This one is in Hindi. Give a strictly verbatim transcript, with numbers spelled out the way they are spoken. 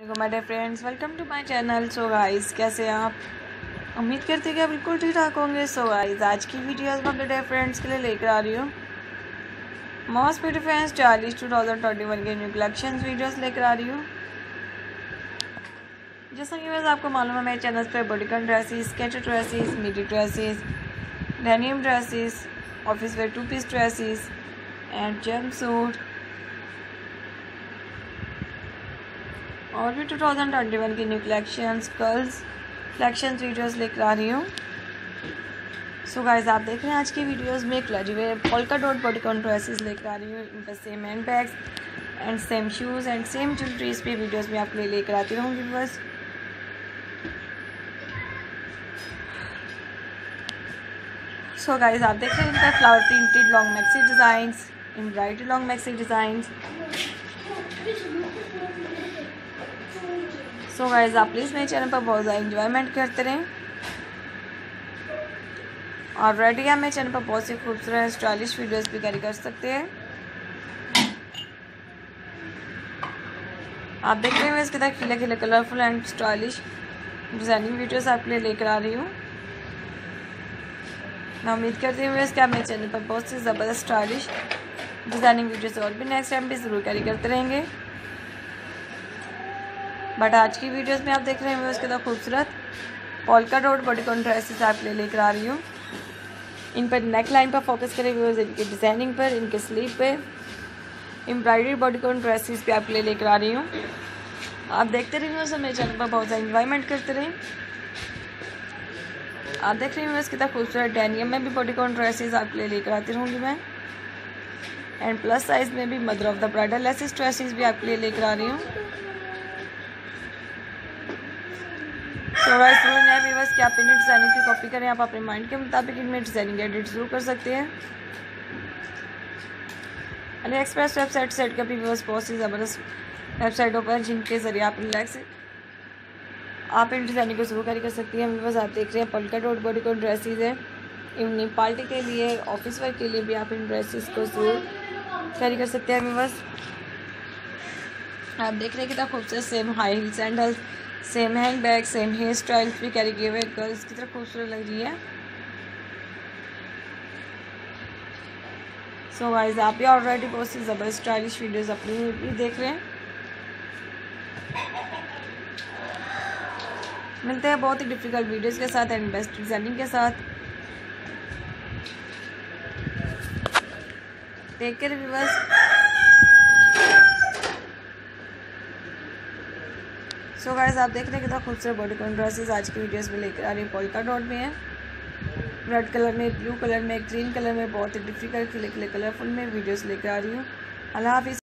My dear friends, welcome to my channel. So guys, कैसे हैं आप? उम्मीद करते हैं कि आप बिल्कुल ठीक ठाक होंगे। सो गाइस, आज की वीडियोस में अपने डियर फ्रेंड्स के लिए लेकर आ रही हूँ most beautiful stylish two thousand twenty one के न्यू कलेक्शंस वीडियोस लेकर आ रही हूँ। जैसा कि वैसे आपको मालूम है, मेरे चैनल पर bodycon dresses, skater dresses, midi dresses, denim dresses, office wear two piece dresses and jumpsuit और भी टू थाउजेंड ट्वेंटी वन की new collections girls collections videos लेकर आ रही हूँ। सो गाइस, आप देख रहे हैं आज की वीडियोस में classy way polka dot bodycon dresses लेकर आ रही हूँ। इन पर same hand bags and same shoes and same jewelleries पे वीडियोस में आपके लिए लेकर आती रहूँगी। बस सो गाइस, आप देख रहे हैं इनका flower printed long maxi designs, embroidery long maxi designs. So guys, आप प्लीज़ मेरे चैनल पर बहुत ज़्यादा इंजॉयमेंट करते रहें और रेडी है मेरे चैनल पर बहुत सी खूबसूरत स्टाइलिश वीडियोस भी कैरी कर सकते हैं। आप देख रहे हैं मैं इसके तक खिले खिले colourful and stylish designing videos आपके लिए लेकर आ रही हूँ। मैं उम्मीद करती हूँ कि आप मेरे चैनल पर बहुत सी ज़बरदस्त स्टाइलिश डिज़ाइनिंग वीडियोस और भी नेक्स्ट टाइम भी ज़रूर कैरी करते रहेंगे। बट आज की वीडियोस में आप देख रहे हैं उसके तो खूबसूरत पोल्का डॉट बॉडीकॉन ड्रेसेस आप ले लेकर आ रही हूँ। इन पर नेक लाइन पर फोकस करें हुए, इनके डिज़ाइनिंग पर, इनके स्लीव पे एम्ब्रॉयडरी बॉडीकॉन ड्रेसेस भी आप ले लेकर आ रही हूँ। आप देखते रहिए उसे मेरे चैनल पर बहुत सा इंजॉयमेंट करते रहें। आप देख रहे हैं इसके तक खूबसूरत डेनियम में भी बॉडीकॉन ड्रेसेस आप ले लेकर आती रहूँगी मैं। एंड प्लस साइज़ में भी mother of the bridal laces dresses भी आपके लिए लेकर आ रही हूँ। सो गाइस, जरूर नए व्यूअर्स की आप इन्हें डिज़ाइनिंग की कॉपी करें। आप अपने माइंड के मुताबिक इनमें डिज़ाइनिंग एडिट जरूर कर सकते हैं। अली एक्सप्रेस वेबसाइट सेट के भी व्यूअर्स बहुत सी ज़बरदस्त वेबसाइटों पर जिनके ज़रिए आप रिलैक्स आप इन डिज़ाइनिंग को जरूर कैरी कर सकती हैं। व्यूअर्स, आप देख रहे हैं पोल्का डॉट बॉडीकॉन ड्रेसेस है। इवनिंग पार्टी के लिए, ऑफिस वर्क के लिए भी आप इन ड्रेसेस को जरूर कैरी कर सकते हैं। व्यूअर्स, आप देख रहे हैं कितना खूबसूरत same high heel sandals, same hand bag, same hair styles भी कैरी किए हुए गर्ल्स की तरफ खूबसूरत लग रही है। सो गाइस, आप भी ऑलरेडी बहुत सी ज़बरदस्त स्टाइलिश वीडियोस अपनी भी देख रहे हैं। मिलते हैं बहुत ही डिफिकल्ट वीडियोस के साथ एंड बेस्ट डिजाइनिंग के साथ। Take care viewers. So guys, आप देख रहे हैं कितना खूबसूरत बॉडीकॉन ड्रेसेस आज की वीडियोस में लेकर आ रही हूँ। पोल्का डॉट में है, रेड कलर में, ब्लू कलर में, ग्रीन कलर में, बहुत ही डिफिकल्ट खिले खिले कलरफुल में वीडियोस लेकर आ रही हूँ। अल्लाह हाफिज़।